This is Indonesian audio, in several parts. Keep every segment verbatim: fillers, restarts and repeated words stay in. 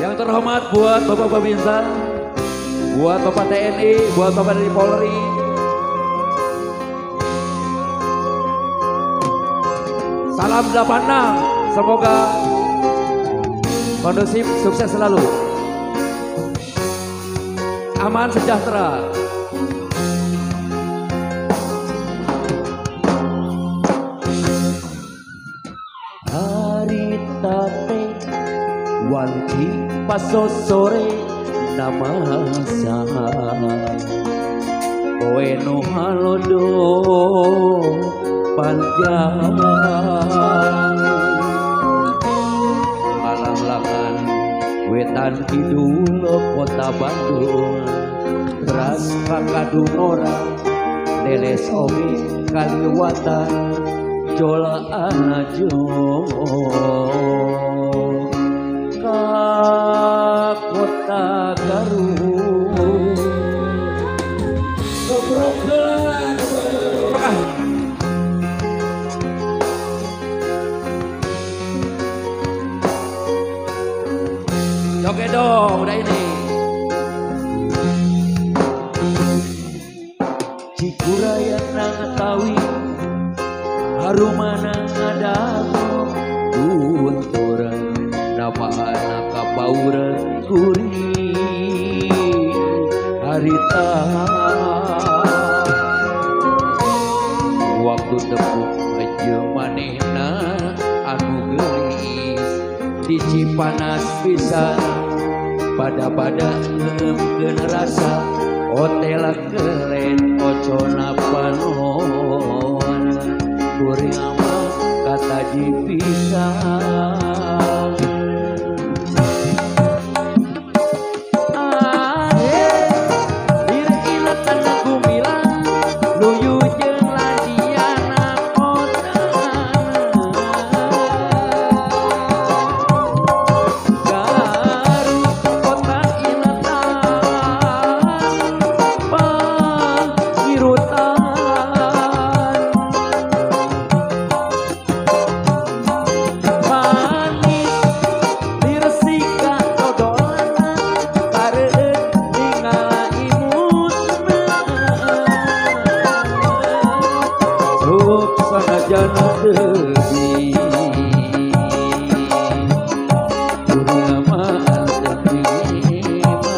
Yang terhormat buat Bapak Babinsa, buat Bapak T N I, buat Bapak dari Polri. Salam delapan enam, semoga kondusif, sukses selalu. Aman sejahtera. Hari tate wanci paso sore namasa kowe no halodo panjang alang-langan wetan kidul kota Bandung ras kakadung orang leles oge kaliwatan jola anajo ka kota Garut Sobrogel joget dong udah ini Cikuraya Nangatawi harumana ngadamo tunturan nama anak kapauran kuri harita waktu tepuk aja manehna anu geulis di Cipanas pisan pada-pada ngeumkeun rasa hotel kelen ocona panon kuring mah kata dipisah jana debi dunia mah terima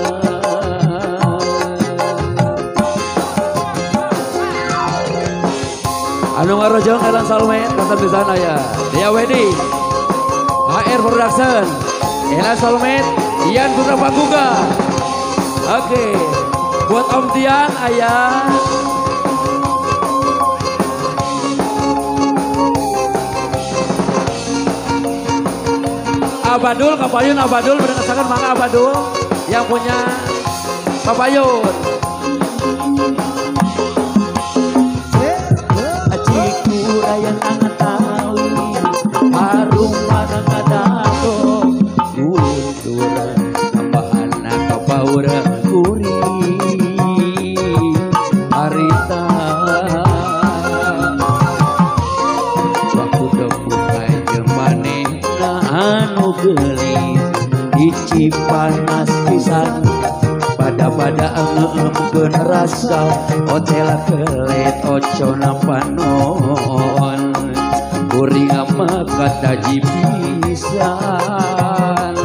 anu ngarojong elang salmen kasar di sana ya Dia Wedi H R Production elang salmen Ian Putra Pangguga. Oke buat Om Tian ayah Abadul, Kapayun, Abadul, berdasarkan Mangga Abadul yang punya Kapayun. Aciku rayang angatawi, harum mana ngadato, kunturan apa anak kapaura kuri, harita. Waktu tepuk aja manehna anu gelis di Cipanas pisan pada-pada ngeumkeun rasa hotel kelet ocona panon kuring mah kata jipisan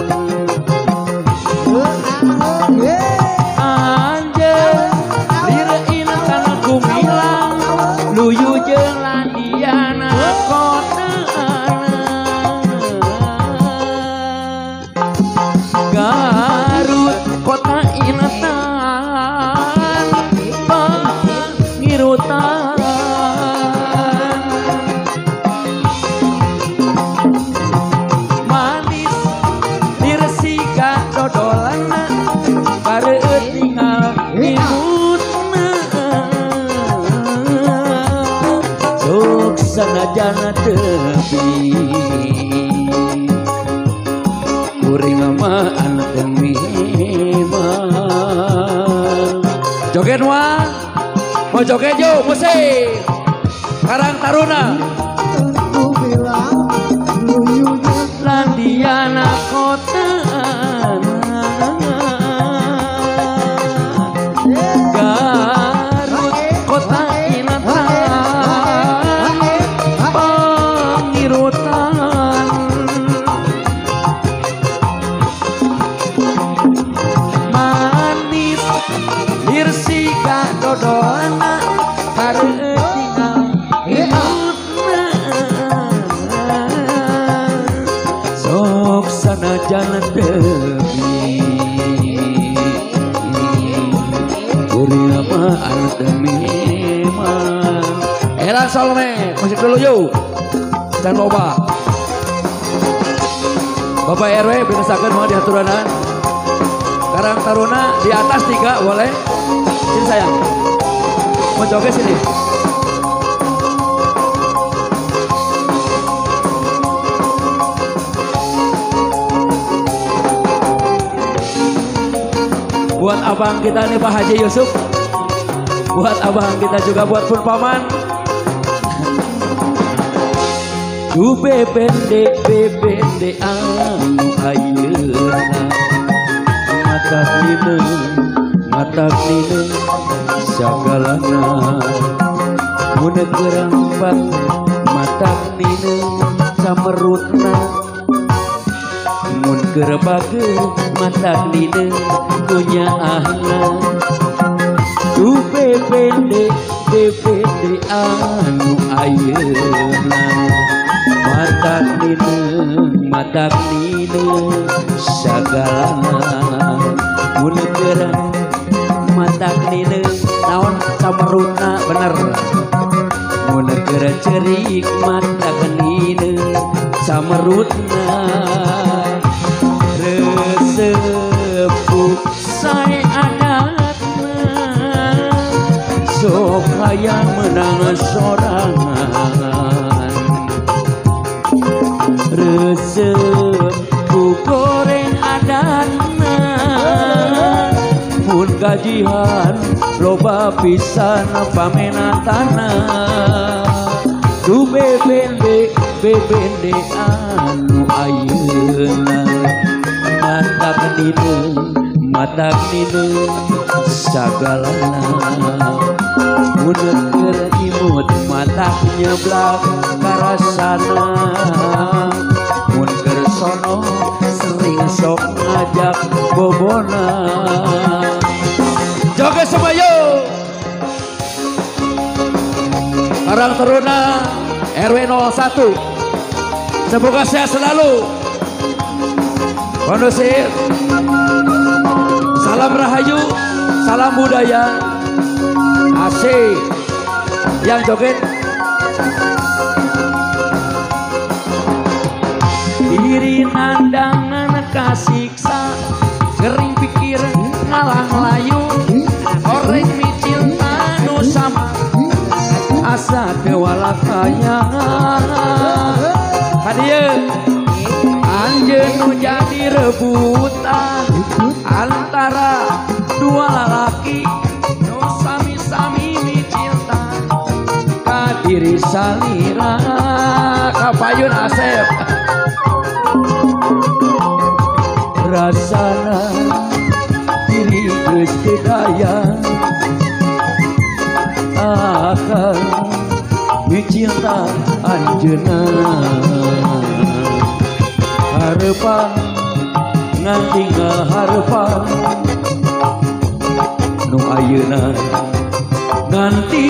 anjeun lireuna kana kumilang luyu jeung landiana kota Garut kota Inatan pengirutan manis diresika dodolan kareueut tinggal minutna sok sanajana tepi kuring mah anu temimang joget wah mau joget yuk musik Karang Taruna aku bilang landiana kota kadodona hareutina sok sanajan deui kuring mah anu memang. Elan Salome musik dulu yuk dan loba Bapak R W binasakan mau diaturanan Karang Taruna di atas tiga boleh sini sayang mau joget sini buat abang kita nih Pak Haji Yusuf, buat abang kita juga buat pun paman. Du bebende bebende anu ayeuna matak nina matak nina sagalana mun gerangbat matak nina samerutna mun gerebage matak nina punya ahna du bebende bebende anu ayeuna matak nina matak nina sagalana mun gerang matak nina naon samerutna bener mun gerang cerik matak nina samerutna resepuk sae adatna sok hayang menang sorangan resep ku goreng adatna mun gajihan loba pisan pamenatana du bebende bebende anu ayeuna matak nina matak nina sagalana mun keur imut matak nyeblak karasana mun keur sono sering sok ngajak bobona joget semuanya Karang Taruna R W nol satu semoga sehat selalu kondusif salam rahayu salam budaya asik yang joget diri nandangan kasiksa gering pikir ngalah layu orek micil anu sama asa kewalakaya hadiah anjeun nu jadi rebutan antara dua lalaki nu sami-sami micinta ka diri salira kapayun Asep rasana diri geus teu daya akan micinta anjeunna harapan nganti ngaharepan nu ayeuna nganti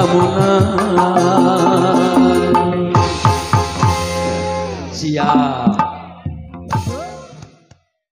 ngalamunan siap